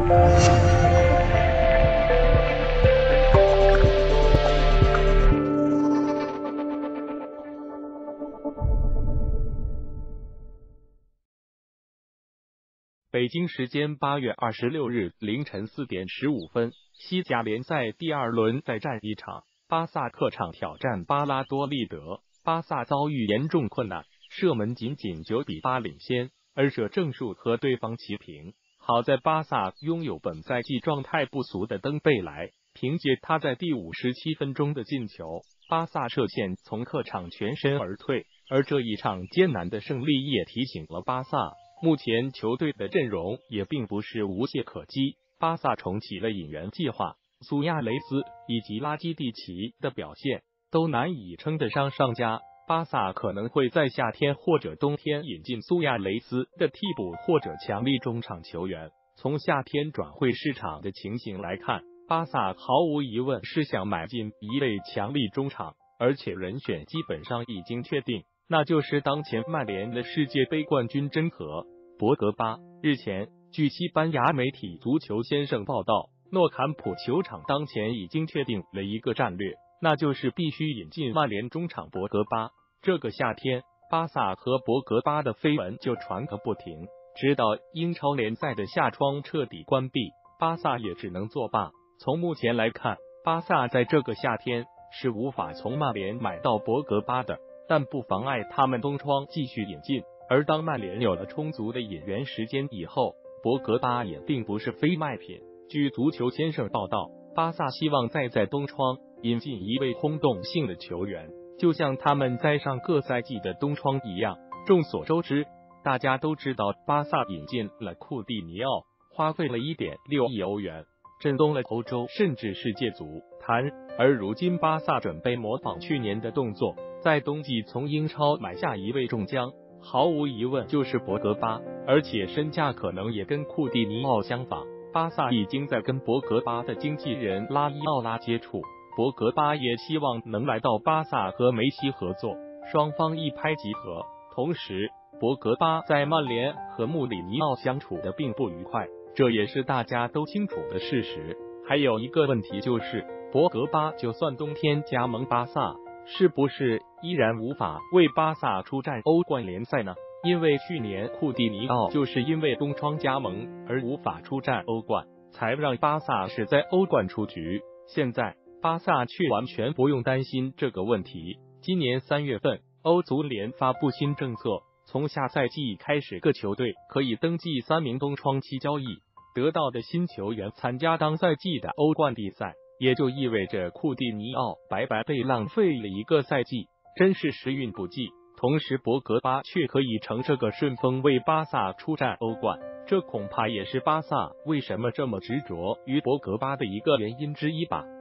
北京时间8月26日凌晨4点15分，西甲联赛第2轮再战一场，巴萨客场挑战巴拉多利德。巴萨遭遇严重困难，射门仅仅9比8领先，而射正数和对方齐平。好在巴萨拥有本赛季状态不俗的登贝莱，凭借他在第57分钟的进球，巴萨射线从客场全身而退。而这一场艰难的胜利也提醒了巴萨，目前球队的阵容也并不是无懈可击。巴萨重启了引援计划，苏亚雷斯以及拉基蒂奇的表现都难以称得上上佳。巴萨可能会在夏天或者冬天引进苏亚雷斯的替补或者强力中场球员。从夏天转会市场的情形来看，巴萨毫无疑问是想买进一位强力中场，而且人选基本上已经确定，那就是当前曼联的世界杯冠军真核博格巴。日前，据西班牙媒体足球先生报道，诺坎普球场当前已经确定了一个战略，那就是必须引进曼联中场博格巴。这个夏天，巴萨和博格巴的绯闻就传个不停，直到英超联赛的夏窗彻底关闭，巴萨也只能作罢。从目前来看，巴萨在这个夏天是无法从曼联买到博格巴的，但不妨碍他们冬窗继续引进。而当曼联有了充足的引援时间以后，博格巴也并不是非卖品。据足球先生报道，巴萨希望再在冬窗引进一位轰动性的球员，就像他们在上个赛季的冬窗一样。众所周知，大家都知道巴萨引进了库蒂尼奥，花费了 1.6 亿欧元，震动了欧洲甚至世界足坛。而如今巴萨准备模仿去年的动作，在冬季从英超买下一位重将，毫无疑问就是博格巴，而且身价可能也跟库蒂尼奥相仿。巴萨已经在跟博格巴的经纪人拉伊奥拉接触，博格巴也希望能来到巴萨和梅西合作，双方一拍即合。同时，博格巴在曼联和穆里尼奥相处的并不愉快，这也是大家都清楚的事实。还有一个问题就是，博格巴就算冬天加盟巴萨，是不是依然无法为巴萨出战欧冠联赛呢？因为去年库蒂尼奥就是因为冬窗加盟而无法出战欧冠，才让巴萨是在欧冠出局。现在巴萨却完全不用担心这个问题。今年3月份，欧足联发布新政策，从下赛季开始，各球队可以登记3名冬窗期交易得到的新球员参加当赛季的欧冠比赛，也就意味着库蒂尼奥白白被浪费了一个赛季，真是时运不济。同时，博格巴却可以乘这个顺风为巴萨出战欧冠，这恐怕也是巴萨为什么这么执着于博格巴的一个原因之一吧。